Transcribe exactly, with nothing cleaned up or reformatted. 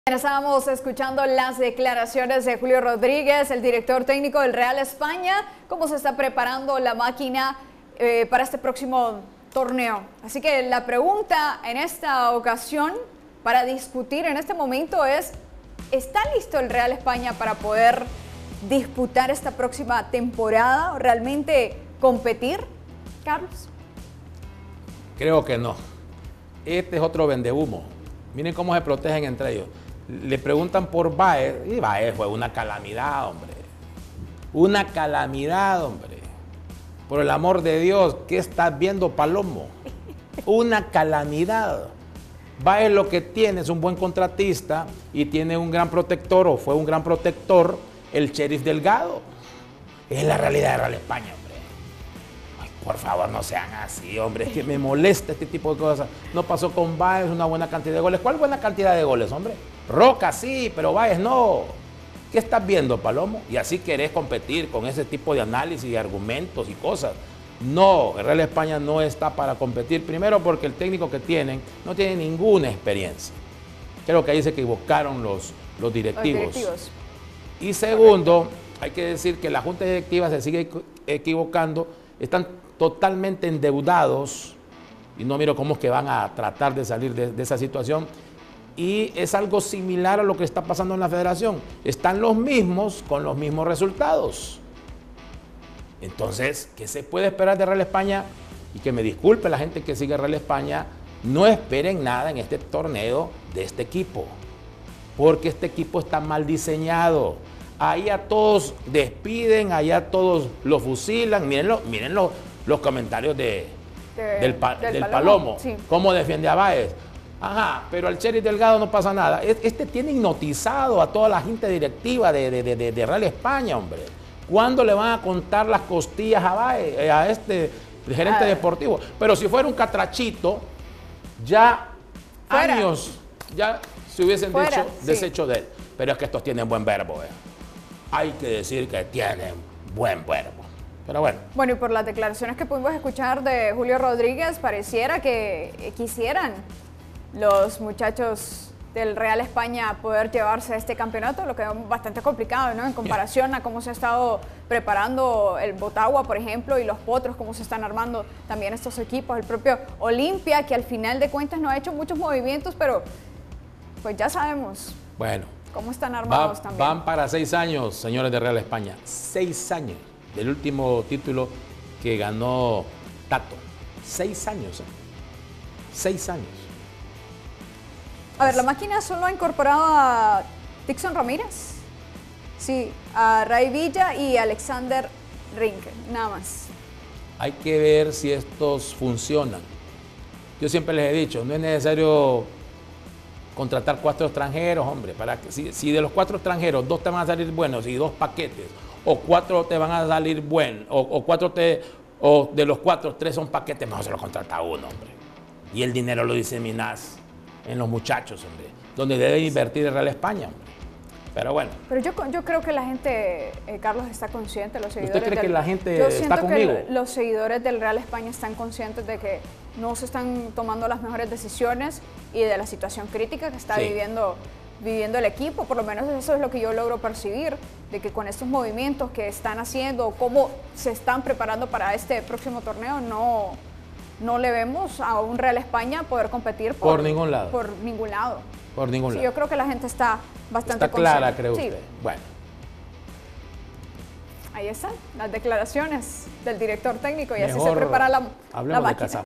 Estábamos escuchando las declaraciones de Julio Rodríguez, el director técnico del Real España, cómo se está preparando la máquina eh, para este próximo torneo. Así que la pregunta en esta ocasión para discutir en este momento es, ¿está listo el Real España para poder disputar esta próxima temporada o realmente competir, Carlos? Creo que no. Este es otro vendehumo. Miren cómo se protegen entre ellos. Le preguntan por Báez, y Báez fue una calamidad, hombre. Una calamidad, hombre. Por el amor de Dios, ¿qué estás viendo, Palomo? Una calamidad. Báez lo que tiene es un buen contratista y tiene un gran protector, o fue un gran protector, el Sheriff Delgado. Es la realidad de Real España, hombre. Ay, por favor, no sean así, hombre. Es que me molesta este tipo de cosas. No pasó con Báez una buena cantidad de goles. ¿Cuál buena cantidad de goles, hombre? Roca sí, pero Báez no. ¿Qué estás viendo, Palomo? Y así querés competir con ese tipo de análisis y argumentos y cosas. No, el Real España no está para competir. Primero porque el técnico que tienen no tiene ninguna experiencia. Creo que ahí se equivocaron los, los, directivos. los directivos. Y segundo, hay que decir que la Junta Directiva se sigue equivocando. Están totalmente endeudados y no miro cómo es que van a tratar de salir de, de esa situación. Y es algo similar a lo que está pasando en la federación. Están los mismos con los mismos resultados. Entonces, ¿qué se puede esperar de Real España? Y que me disculpe la gente que sigue Real España, no esperen nada en este torneo de este equipo. Porque este equipo está mal diseñado. Ahí a todos despiden, allá todos lo fusilan. Mírenlo, miren lo, los comentarios de, de, del, pa, del, del Palomo. Palomo. Sí. ¿Cómo defiende a Báez? Ajá, pero al Sheriff Delgado no pasa nada. Este tiene hipnotizado a toda la gente directiva de, de, de, de Real España, hombre. ¿Cuándo le van a contar las costillas a Báez, a este gerente ah. deportivo? Pero si fuera un catrachito, ya fuera. años, ya se hubiesen fuera, dicho, sí. deshecho de él. Pero es que estos tienen buen verbo, eh. Hay que decir que tienen buen verbo. Pero bueno. Bueno, y por las declaraciones que pudimos escuchar de Julio Rodríguez, pareciera que quisieran los muchachos del Real España poder llevarse este campeonato, lo que es bastante complicado, ¿no? En comparación a cómo se ha estado preparando el Botagua, por ejemplo, y los Potros, cómo se están armando también estos equipos, el propio Olimpia, que al final de cuentas no ha hecho muchos movimientos, pero pues ya sabemos bueno, cómo están armados va, también. Van para seis años, señores de Real España, seis años del último título que ganó Tato. Seis años, ¿eh? Seis años. A ver, la máquina solo ha incorporado a Dixon Ramírez, sí, a Ray Villa y Alexander Rinke, nada más. Hay que ver si estos funcionan. Yo siempre les he dicho, no es necesario contratar cuatro extranjeros, hombre, para que si, si de los cuatro extranjeros dos te van a salir buenos y dos paquetes, o cuatro te van a salir buenos, o, o cuatro te, o de los cuatro tres son paquetes, mejor se los contrata uno, hombre. Y el dinero lo diseminas en los muchachos, hombre, donde debe invertir el Real España, hombre. Pero bueno. Pero yo, yo creo que la gente, eh, Carlos, está consciente, los seguidores. ¿Usted cree del, que la gente yo está conmigo? Yo siento que los seguidores del Real España están conscientes de que no se están tomando las mejores decisiones y de la situación crítica que está sí. viviendo, viviendo el equipo. Por lo menos eso es lo que yo logro percibir, de que con estos movimientos que están haciendo, cómo se están preparando para este próximo torneo, no... no le vemos a un Real España poder competir por, por ningún lado. Por ningún lado. Por ningún sí, lado. Yo creo que la gente está bastante Está clara, consciente. creo sí. usted. Bueno. Ahí están las declaraciones del director técnico y Mejor así se prepara la, la máquina.